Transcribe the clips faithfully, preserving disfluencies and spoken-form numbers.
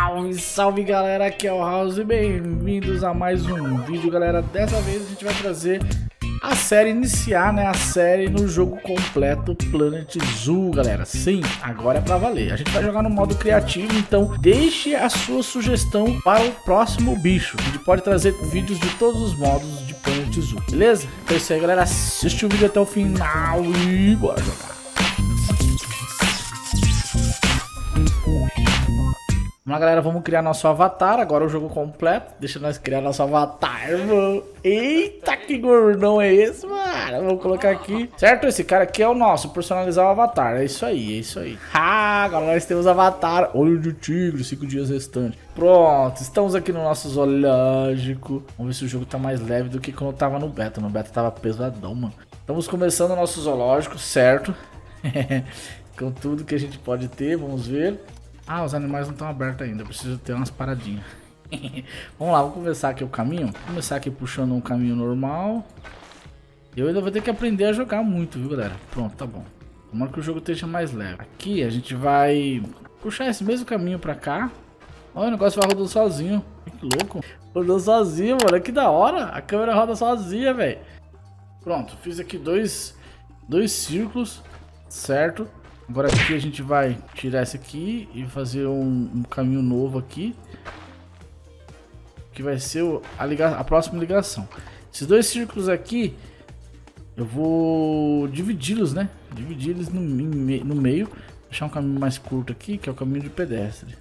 Salve, salve galera, aqui é o House e bem-vindos a mais um vídeo, galera. Dessa vez a gente vai trazer a série, iniciar né, a série no jogo completo Planet Zoo, galera. Sim, agora é pra valer. A gente vai jogar no modo criativo, então deixe a sua sugestão para o próximo bicho. A gente pode trazer vídeos de todos os modos de Planet Zoo, beleza? Então é isso aí, galera. Assiste o vídeo até o final e bora jogar. Vamos lá, galera, vamos criar nosso avatar. Agora o jogo completo. Deixa nós criar nosso avatar, mano. Eita, que gordão é esse, mano? Vamos colocar aqui. Certo? Esse cara aqui é o nosso. Personalizar o avatar. É isso aí, é isso aí. Ah, agora nós temos avatar. Olho de tigre, cinco dias restantes. Pronto, estamos aqui no nosso zoológico. Vamos ver se o jogo tá mais leve do que quando eu tava no beta. No beta tava pesadão, mano. Estamos começando o nosso zoológico, certo? Com tudo que a gente pode ter, vamos ver. Ah, os animais não estão abertos ainda, eu preciso ter umas paradinhas. Vamos lá, vamos começar aqui o caminho. Vou começar aqui puxando um caminho normal. Eu ainda vou ter que aprender a jogar muito, viu, galera? Pronto, tá bom. Tomara que o jogo esteja mais leve. Aqui a gente vai puxar esse mesmo caminho pra cá. Olha, o negócio vai rodando sozinho. Que louco. Rodando sozinho, mano, que da hora. A câmera roda sozinha, velho. Pronto, fiz aqui dois, dois círculos, certo? Agora aqui a gente vai tirar esse aqui e fazer um, um caminho novo aqui, que vai ser o, a, liga, a próxima ligação. Esses dois círculos aqui, eu vou dividi-los, né? Dividi-los no, no meio, deixar um caminho mais curto aqui, que é o caminho de pedestre.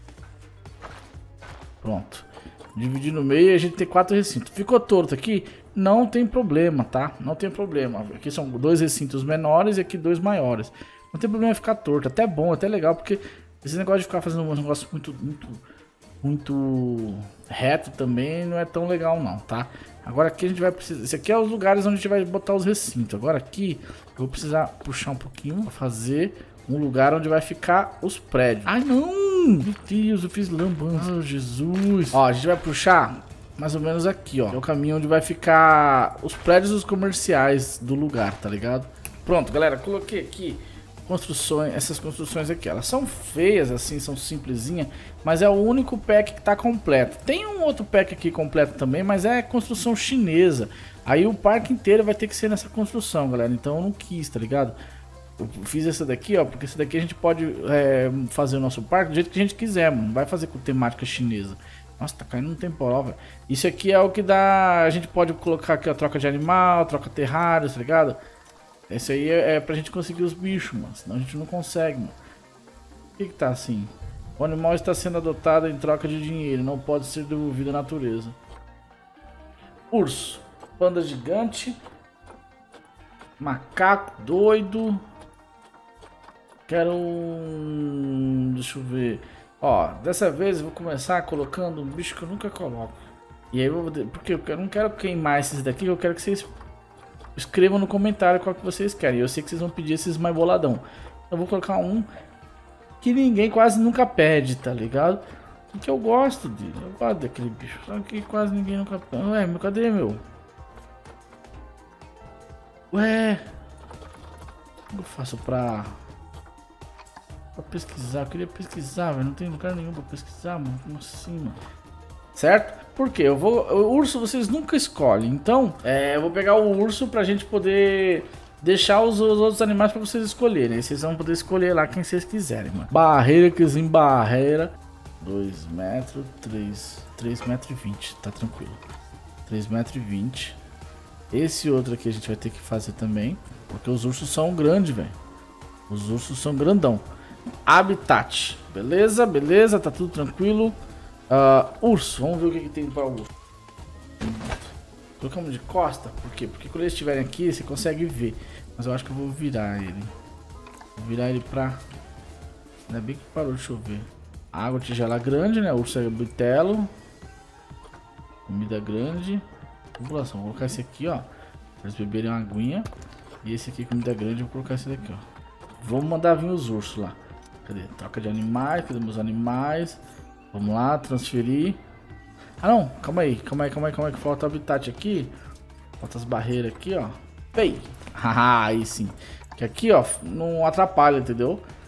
Pronto. Dividir no meio e a gente tem quatro recintos. Ficou torto aqui? Não tem problema, tá? Não tem problema. Aqui são dois recintos menores e aqui dois maiores. Não tem problema ficar torto, até bom, até legal, porque esse negócio de ficar fazendo um negócio muito, muito, muito reto também não é tão legal não, tá? Agora aqui a gente vai precisar, esse aqui é os lugares onde a gente vai botar os recintos. Agora aqui eu vou precisar puxar um pouquinho para fazer um lugar onde vai ficar os prédios. Ai não, meu Deus, eu fiz lambança, oh, Jesus. Ó, a gente vai puxar mais ou menos aqui, ó, é o caminho onde vai ficar os prédios dos comerciais do lugar, tá ligado? Pronto, galera, coloquei aqui construções, essas construções aqui, elas são feias assim, são simplesinhas, mas é o único pack que tá completo. Tem um outro pack aqui completo também, mas é construção chinesa. Aí o parque inteiro vai ter que ser nessa construção, galera, então eu não quis, tá ligado? Eu fiz essa daqui, ó, porque essa daqui a gente pode é, fazer o nosso parque do jeito que a gente quiser, mano. Não vai fazer com temática chinesa. Nossa, tá caindo um temporal, velho. Isso aqui é o que dá, a gente pode colocar aqui a troca de animal, troca terrários, tá ligado? Esse aí é, é pra gente conseguir os bichos, mano. Senão a gente não consegue, mano. Por que que tá assim? O animal está sendo adotado em troca de dinheiro. Não pode ser devolvido à natureza. Urso. Panda gigante. Macaco doido. Quero um... Deixa eu ver. Ó, dessa vez eu vou começar colocando um bicho que eu nunca coloco. E aí eu vou... Porque eu não quero queimar esses daqui. Eu quero que vocês... escrevam no comentário qual que vocês querem. Eu sei que vocês vão pedir esses mais boladão. Eu vou colocar um que ninguém quase nunca pede, tá ligado? Porque eu gosto dele. Eu gosto daquele bicho. Só que quase ninguém nunca pede. Ué, meu, cadê meu? Ué. Como eu faço pra... pra pesquisar? Eu queria pesquisar, velho. Não tem lugar nenhum pra pesquisar, mano. Como assim, mano? Certo? Porque eu vou... O urso vocês nunca escolhem. Então, é, eu vou pegar o urso pra gente poder deixar os, os outros animais pra vocês escolherem. Aí vocês vão poder escolher lá quem vocês quiserem, mano. Barreira, que em barreira. dois metros, três. três metros e vinte. Tá tranquilo. três metros e vinte. Esse outro aqui a gente vai ter que fazer também. Porque os ursos são grandes, velho. Os ursos são grandão. Habitat. Beleza, beleza. Tá tudo tranquilo. Uh, urso, vamos ver o que, que tem para o urso. Colocamos de costa, por quê? Porque quando eles estiverem aqui, você consegue ver. Mas eu acho que eu vou virar ele. Vou virar ele pra... Ainda bem que parou de chover. Água, tigela grande, né? Urso é bitelo. Comida grande. População, vou colocar esse aqui, ó. Pra eles beberem uma aguinha. E esse aqui, comida grande, eu vou colocar esse daqui, ó. Vamos mandar vir os ursos lá. Cadê? Troca de animais, cadê meus animais? Vamos lá, transferir. Ah não, calma aí, calma aí, calma aí, calma aí, que falta habitat aqui. Falta as barreiras aqui, ó. Ei! Haha, aí sim. Que aqui, ó, não atrapalha, entendeu?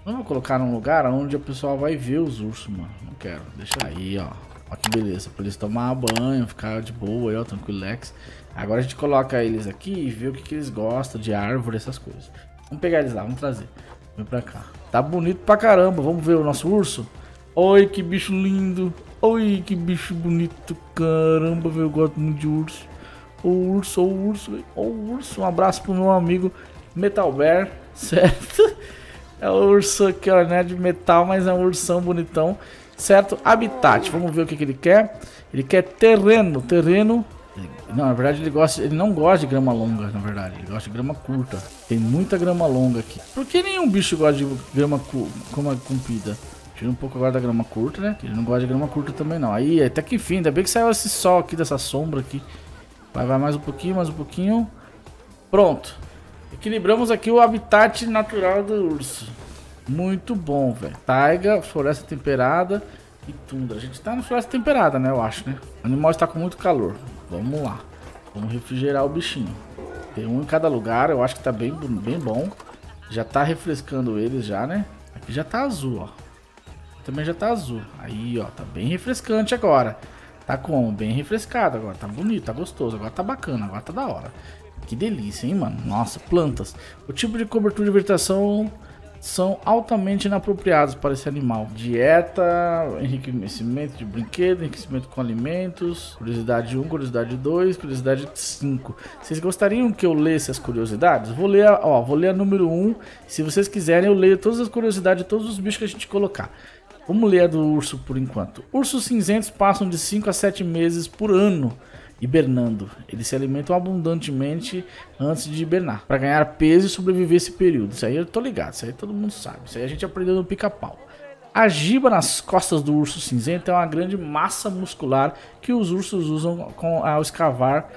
Vamos colocar num lugar onde o pessoal vai ver os ursos, mano. Não quero. Deixa aí, ó. Ó que beleza. Pra eles tomar banho, ficar de boa aí, ó. Tranquilex. Agora a gente coloca eles aqui e vê o que, que eles gostam de árvore, essas coisas. Vamos pegar eles lá, vamos trazer. Vem pra cá. Tá bonito pra caramba. Vamos ver o nosso urso? Oi, que bicho lindo. Oi, que bicho bonito. Caramba, velho. Eu gosto muito de urso. O urso, o urso, velho. O urso. Um abraço pro meu amigo Metal Bear. Certo? É o urso aqui, ó, né? De metal, mas é um ursão bonitão. Certo? Habitat. Vamos ver o que, que ele quer. Ele quer terreno. Terreno. Não, na verdade ele gosta, ele não gosta de grama longa, na verdade. Ele gosta de grama curta. Tem muita grama longa aqui. Por que nenhum bicho gosta de grama comprida? Tira um pouco agora da grama curta, né? Ele não gosta de grama curta também não. Aí, até que enfim, ainda bem que saiu esse sol aqui, dessa sombra aqui. Vai, vai mais um pouquinho, mais um pouquinho. Pronto. Equilibramos aqui o habitat natural do urso. Muito bom, velho. Taiga, floresta temperada e tundra. A gente tá na floresta temperada, né? Eu acho, né? O animal está com muito calor. Vamos lá. Vamos refrigerar o bichinho. Tem um em cada lugar. Eu acho que tá bem, bem bom. Já tá refrescando eles já, né? Aqui já tá azul, ó. Também já tá azul. Aí, ó. Tá bem refrescante agora. Tá como? Bem refrescado agora. Tá bonito, tá gostoso. Agora tá bacana. Agora tá da hora. Que delícia, hein, mano? Nossa, plantas. O tipo de cobertura de vegetação são altamente inapropriados para esse animal. Dieta, enriquecimento de brinquedo, enriquecimento com alimentos. Curiosidade um, curiosidade dois, curiosidade cinco. Vocês gostariam que eu lesse as curiosidades? Vou ler a, ó, vou ler a número um. Se vocês quiserem, eu leio todas as curiosidades de todos os bichos que a gente colocar. Vamos ler a do urso por enquanto. Ursos cinzentos passam de cinco a sete meses por ano hibernando. Eles se alimentam abundantemente antes de hibernar, para ganhar peso e sobreviver esse período. Isso aí eu tô ligado, isso aí todo mundo sabe. Isso aí a gente aprendeu no pica-pau. A giba nas costas do urso cinzento é uma grande massa muscular que os ursos usam com, ao escavar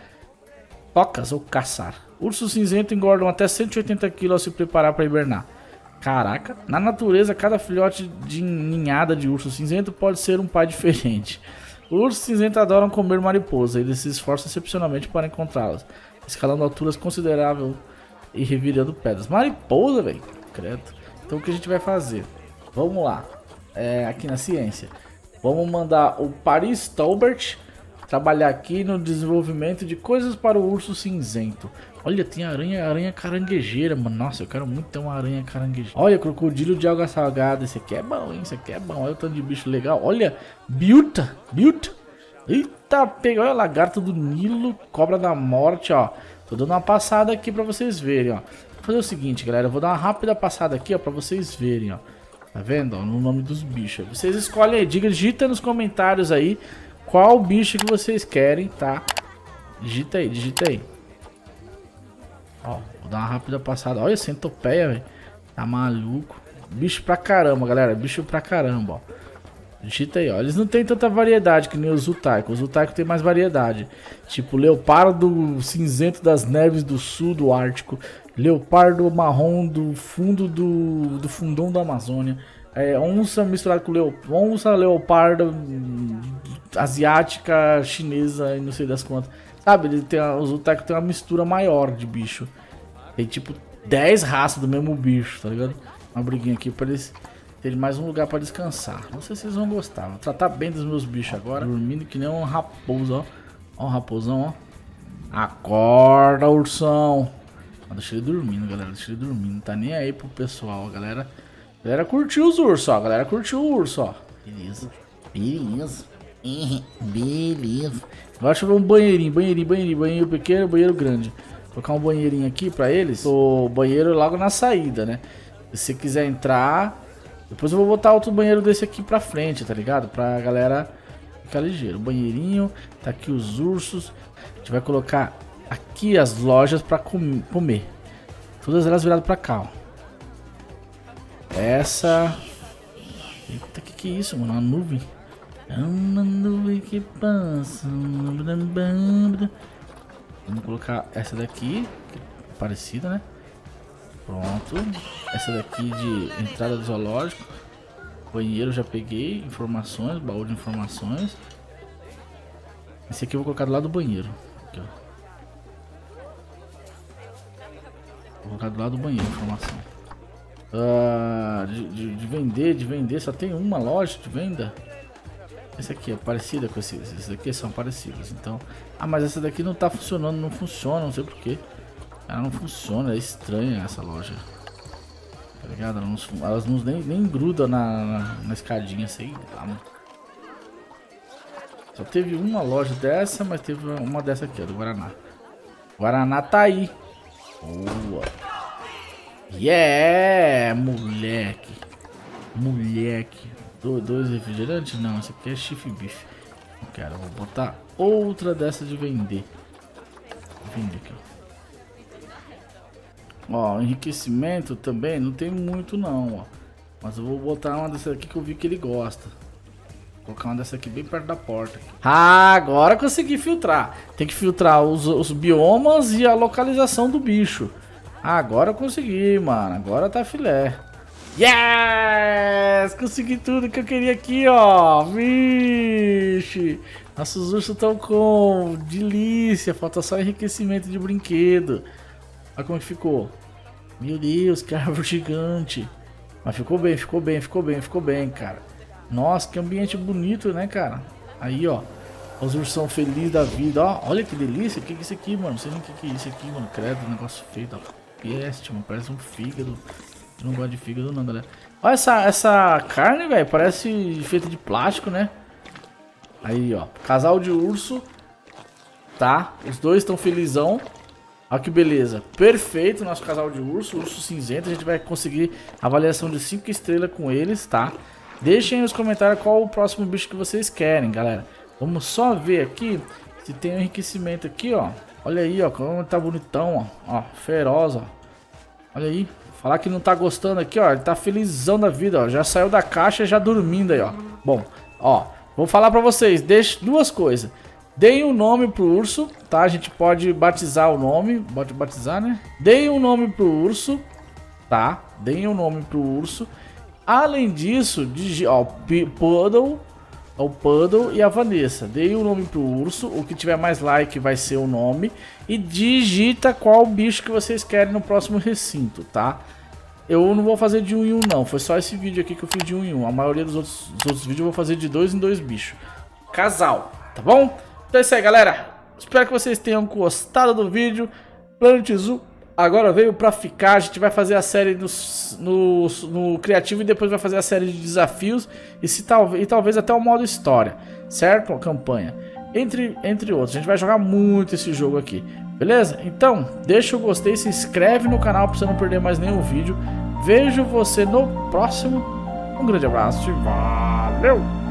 tocas ou caçar. Ursos cinzentos engordam até cento e oitenta quilos ao se preparar para hibernar. Caraca, na natureza cada filhote de ninhada de urso cinzento pode ser um pai diferente. Os ursos cinzentos adoram comer mariposa, eles se esforçam excepcionalmente para encontrá-las, escalando alturas consideráveis e revirando pedras. Mariposa, velho, credo. Então o que a gente vai fazer? Vamos lá, é, aqui na ciência. Vamos mandar o Paris Taubert trabalhar aqui no desenvolvimento de coisas para o urso cinzento. Olha, tem aranha, aranha caranguejeira, mano. Nossa, eu quero muito ter uma aranha caranguejeira. Olha, crocodilo de água salgada. Esse aqui é bom, hein? Esse aqui é bom. Olha o tanto de bicho legal. Olha, biuta, biuta. Eita, pega. Olha, lagarto do Nilo, cobra da morte, ó. Tô dando uma passada aqui pra vocês verem, ó. Vou fazer o seguinte, galera. Eu vou dar uma rápida passada aqui, ó, pra vocês verem, ó. Tá vendo, ó? No nome dos bichos. Vocês escolhem aí. Digita nos comentários aí qual bicho que vocês querem, tá? Digita aí, digita aí. Ó, vou dar uma rápida passada. Olha, centopeia, velho. Tá maluco. Bicho pra caramba, galera. Bicho pra caramba, ó. Digita aí, ó. Eles não tem tanta variedade que nem os Zutaiko. Os Zutaiko tem mais variedade. Tipo, leopardo cinzento das neves do sul do Ártico. Leopardo marrom do fundo do, do fundão da Amazônia. É, onça misturada com leopardo. Onça, leopardo, asiática, chinesa e não sei das quantas. Sabe, ele tem a, os Zutaiko tem uma mistura maior de bicho. Tem tipo dez raças do mesmo bicho, tá ligado? Uma briguinha aqui pra eles terem mais um lugar pra descansar. Não sei se vocês vão gostar. Vou tratar bem dos meus bichos agora. Dormindo que nem um raposo, ó. Ó um raposão, ó. Acorda, ursão. Ó, deixa ele dormindo, galera. Deixa ele dormindo. Não tá nem aí pro pessoal, galera. A galera curtiu os ursos, ó. A galera curtiu o urso, ó. Beleza. Beleza. Beleza. Agora deixa eu ver um banheirinho, banheirinho, banheirinho, banheiro pequeno, banheiro grande. Vou colocar um banheirinho aqui pra eles. O banheiro logo na saída, né? Se você quiser entrar, depois eu vou botar outro banheiro desse aqui pra frente, tá ligado? Pra galera ficar ligeiro. Banheirinho, tá aqui os ursos. A gente vai colocar aqui as lojas pra com comer. Todas elas viradas pra cá, ó. Essa... Eita, que que é isso, mano? Uma nuvem. Uma nuvem que passa. Vamos colocar essa daqui, que é parecida, né? Pronto. Essa daqui de entrada do zoológico. Banheiro já peguei. Informações, baú de informações. Esse aqui eu vou colocar do lado do banheiro. Aqui, ó. Vou colocar do lado do banheiro, informação. Uh, de, de, de vender, de vender, só tem uma loja de venda. Essa aqui é parecida com esse, esses daqui são parecidos, então. Ah, mas essa daqui não tá funcionando, não funciona, não sei porquê. Ela não funciona, é estranha essa loja. Tá ligado? Elas não, elas não nem, nem grudam na, na, na escadinha, sei lá, mano. Só teve uma loja dessa, mas teve uma dessa aqui, ó, do Guaraná. Guaraná tá aí. Boa. Yeah, moleque. Moleque. Do, dois refrigerantes? Não, esse aqui é chifre bife. Não quero, vou botar outra dessa de vender. Vou vender aqui, ó. Ó, enriquecimento também não tem muito não, ó. Mas eu vou botar uma dessa aqui que eu vi que ele gosta. Vou colocar uma dessa aqui bem perto da porta. Ah, agora consegui filtrar. Tem que filtrar os, os biomas e a localização do bicho. Ah, agora eu consegui, mano. Agora tá filé. Yes! Consegui tudo que eu queria aqui, ó. Vixe! Nossos ursos estão com delícia. Falta só enriquecimento de brinquedo. Olha como que ficou. Meu Deus, que árvore gigante. Mas ficou bem, ficou bem, ficou bem, ficou bem, cara. Nossa, que ambiente bonito, né, cara? Aí, ó. Os ursão felizes da vida, ó. Olha que delícia. O que é isso aqui, mano? Não sei nem o que é isso aqui, mano. Credo, um negócio feio, ó. Peste, mano. Parece um fígado. Eu não gosto de fígado não, galera. Olha essa, essa carne, velho. Parece feita de plástico, né? Aí, ó. Casal de urso. Tá. Os dois estão felizão. Olha que beleza. Perfeito nosso casal de urso. Urso cinzento. A gente vai conseguir avaliação de cinco estrelas com eles, tá? Deixem aí nos comentários qual o próximo bicho que vocês querem, galera. Vamos só ver aqui se tem um enriquecimento aqui, ó. Olha aí, ó. Como tá bonitão, ó. Ó, feroz, ó. Olha aí. Falar que não tá gostando aqui, ó. Ele tá felizão da vida, ó. Já saiu da caixa já dormindo aí, ó. Bom, ó. Vou falar pra vocês. Deixe duas coisas. Deem um nome pro urso, tá? A gente pode batizar o nome. Pode batizar, né? Deem um nome pro urso, tá? Deem um nome pro urso. Além disso, digi ó, Puddle, o Puddle e a Vanessa. Deem um nome pro urso. O que tiver mais like vai ser o nome. E digita qual bicho que vocês querem no próximo recinto, tá? Eu não vou fazer de um em um, não. Foi só esse vídeo aqui que eu fiz de um em um. A maioria dos outros, dos outros vídeos eu vou fazer de dois em dois bichos. Casal, tá bom? Então é isso aí, galera. Espero que vocês tenham gostado do vídeo. Planet Zoo agora veio pra ficar. A gente vai fazer a série no, no, no criativo e depois vai fazer a série de desafios. E, se, talvez, e talvez até o modo história, certo? A campanha. Entre, entre outros. A gente vai jogar muito esse jogo aqui. Beleza? Então, deixa o gostei, se inscreve no canal pra você não perder mais nenhum vídeo. Vejo você no próximo. Um grande abraço e valeu!